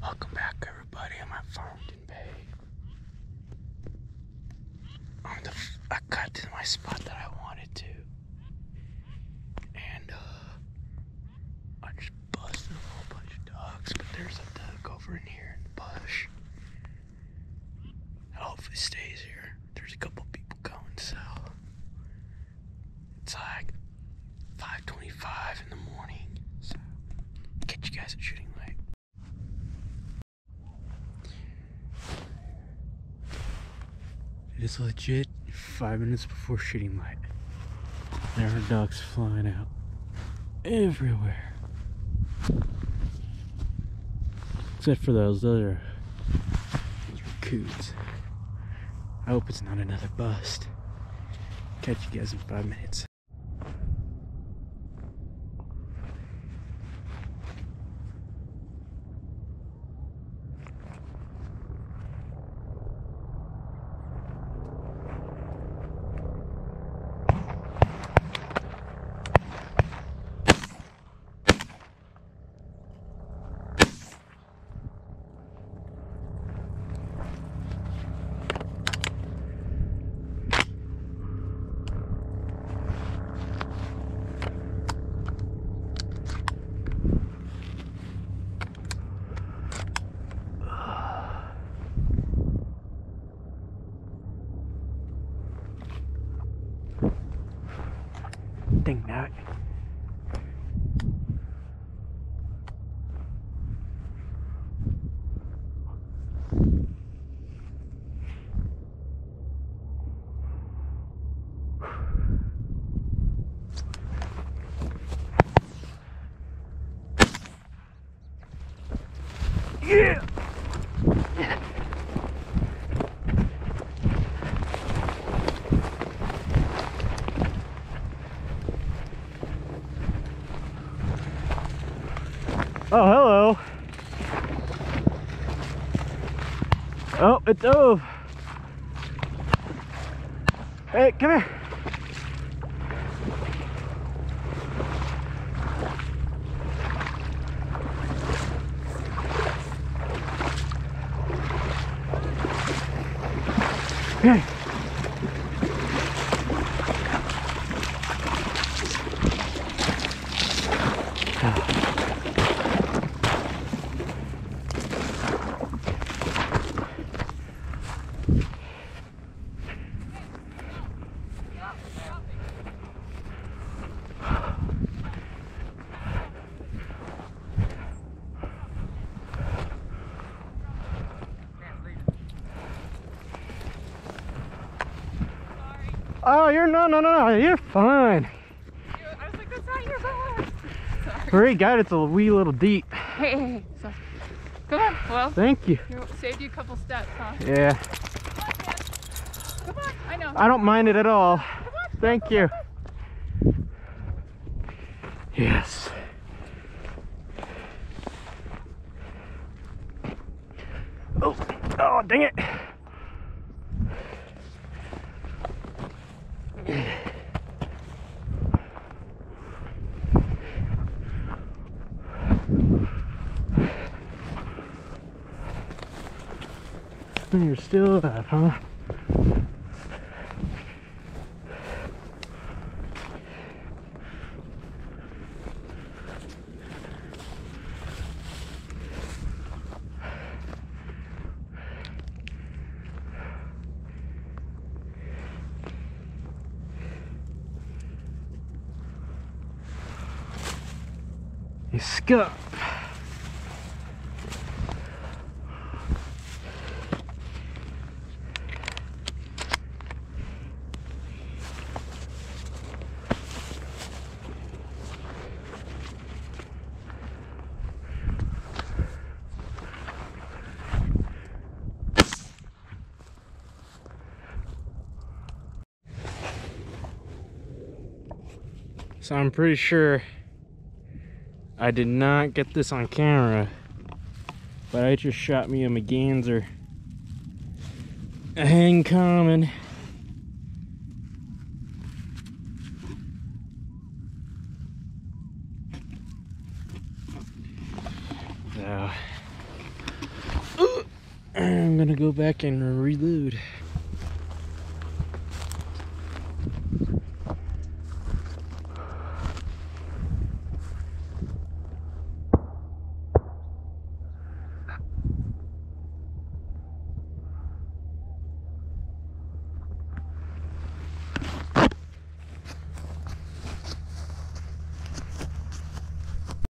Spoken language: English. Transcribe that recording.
Welcome back, everybody. I'm at Farmington Bay. I got to my spot that I wanted to, and I just busted a whole bunch of dogs. But there's a duck over in here in the bush. I hope it stays here. There's a couple people going south. It's like 5:25 in the morning, so catch you guys at shooting light. It is legit 5 minutes before shooting light. There are ducks flying out everywhere. Except for those are raccoons. I hope it's not another bust. Catch you guys in 5 minutes. Dang that. Yeah. Oh, hello. Oh, it dove. Hey, come here. Hey. Oh, no, you're fine. I was like, that's not your bus. Already got it's a wee little deep. Hey, so, come on. Well, thank you. Saved you a couple steps, huh? Yeah. Come on, I know. I don't mind it at all. Come on, Thank you. Yes. Oh, dang it. You're still alive, huh? You scup. So I'm pretty sure I did not get this on camera, but I just shot me a Merganser, a hang common. So I'm gonna go back and reload.